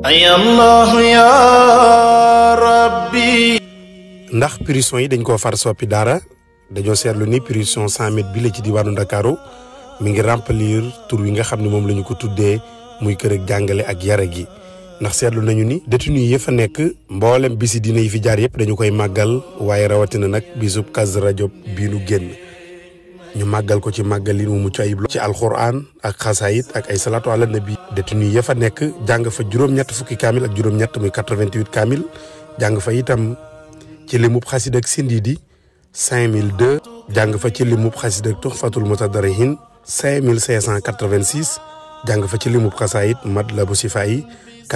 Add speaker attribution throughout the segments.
Speaker 1: ay Allah ya rabbi.
Speaker 2: ndax prison yi dañ koo far soppi dara dañoo seetlu ni prison 100 mètres bi la ci diwaanu Ndakaaru mi ngi remplir tur wi nga xam ne moom la ñu ko tuddee muy kër ak jàngale ak yare gi ndax seetlu nañu ni détenu yi fa nekk mboolem bisi dina yi fi jaar yëpp dañu koy màggal waaye rawatina nag bisub Kazu Rajab bii nu génn ñu màggal ko ci màggalin mu mucc ayib ci alxuraan ak xasaayit ak ay salaatu ala nabi. détenu yi fa nekk jàng fa juróom-ñett fukki kaamil ak juróom-ñett muy 88 kaamil jàng fa itam ci limub xasid ak sindiidi 5002 jàng fa ci limub xasid ak tuxfatul mutadarihin 5586 jàng fa ci limub xasaayit matlabu sifaayi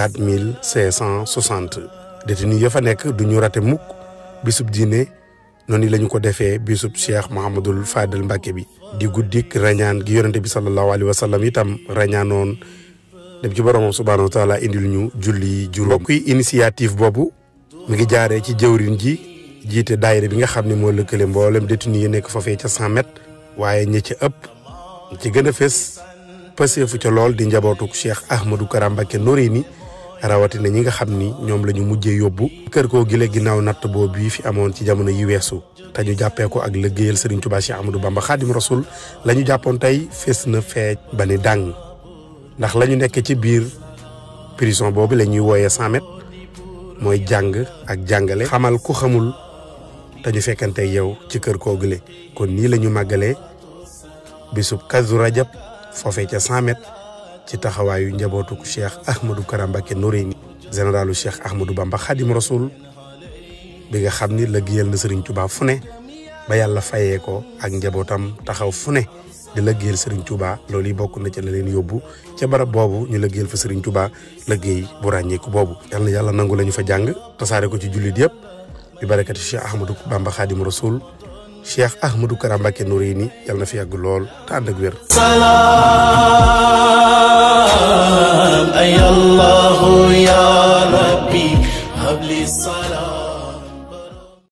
Speaker 2: 4560 détenu ya fa nekk du ñu rate mukk bisub diine noonu la ñu ko defee bisub Cheikh Mouhamadul Fadel Mbacke bi di guddik rañaan gi yonente bi sallallahu alayhi wa sallam itam rañaanoon dem ci boromam subhanahu wa taala indil ñu julli juróom. mbokk yi initiative boobu mi ngi jaaree ci jëwrin ji jiite daayira bi nga xam ne moo lëkkale mboolem détenu yi nekk foofee ca 100 mètres waaye ñi ci ëpp ci gën a fës pëseefu ca lool di njabootuk Cheikh Ahmadou Kara Mbacké Noreyni rawatina ñi nga xam ni ñoom la ñu mujjee yóbbu kër koo gile ginnaaw natt boobu bii fi amoon ci jamono yi weesu te ñu jàppee ko ak liggéeyal Serigne Touba Cheikh Ahmadou Bamba Khadim Rasoul la ñu jàppoon tey fes na feej ba ni dàng ndax la ñu nekk ci biir prison boobu la ñuy wooyee 100 mètres mooy jàng ak jàngale xamal ku xamul te ñu fekkante yow ci kër koo gile kon nii la ñu màggalee bisub Kazu Rajab foofee ca 100 mètres ci taxawaayu njabootuk Cheikh Ahmadou Kara Mbacké Noreyni généralu Cheikh Ahmadou Bamba Khadim Rasoul bi nga xam ni liggéeyal na Serigne Touba fu ne ba yàlla fayee ko ak njabootam taxaw fu ne di liggéeyal Serigne Touba loolu yi bokk na ci la leen yóbbu ca barab boobu ñu liggéeyal fa Serigne Touba liggéey bu ràññeeku boobu. yal na yàlla nangu la ñu fa jàng tasaare ko ci jullit yëpp bi barakati Cheikh Ahmadou Bamba Khadim Rasoul Cheikh Ahmadou Kara Mbacké Noreyni yal na fi yàgg lool te ànd ak wér.
Speaker 1: salaam ay Allah ya rabbi habli